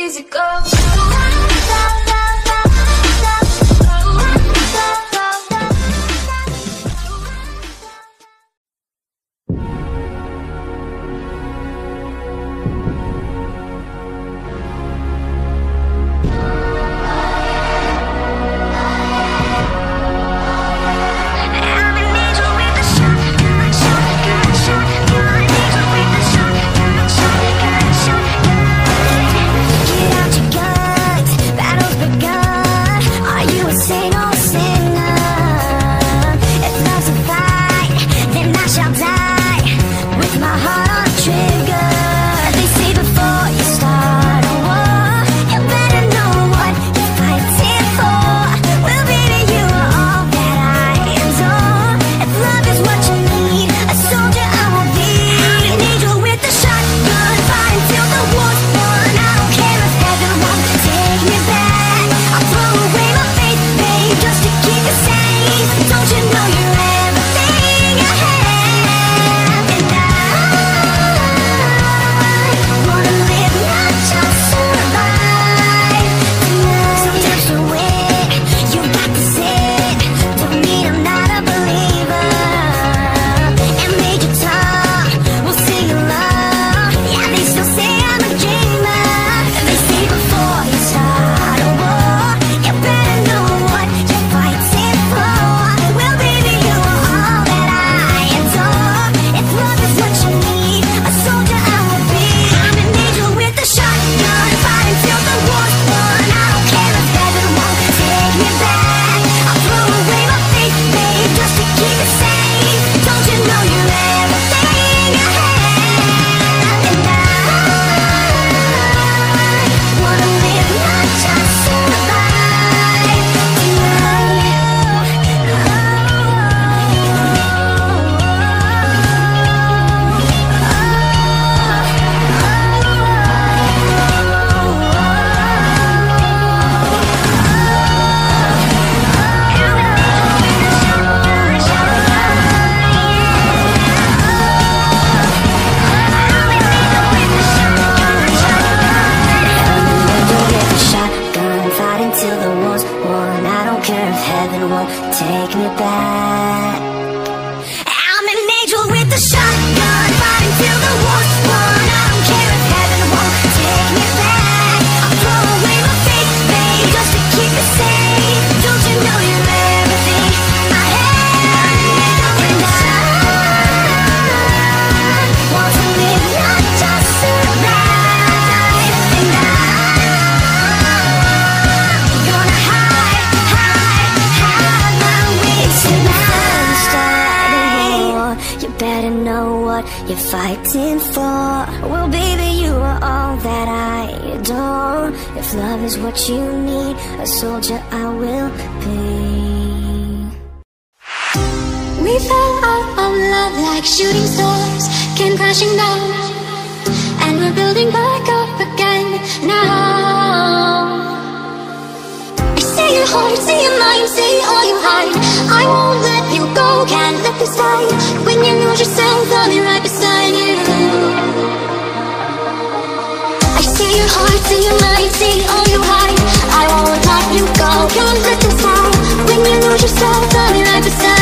easy go. Take me back. I'm an angel with a shotgun, fighting till the war's won. I don't care if heaven won't take me back. I'll throw away my faith, babe, just to keep it safe. Don't you know you're everything I have? And I want to live, not just survive. And I'm gonna hide my wings tonight. Start a war, you better know what you're fighting for. Well, baby, you are all that I adore. If love is what you need, a soldier I will be. We fell out of love like shooting stars, came crashing down, and we're building back up again now. I see your heart, see your mind, see all you hide. I won't let you go, can't let this die. When you lose yourself, I'll be right beside you. I see your heart, see your mind, see all you hide. I won't let you go, can't let this die. When you lose yourself, I'll be right beside you.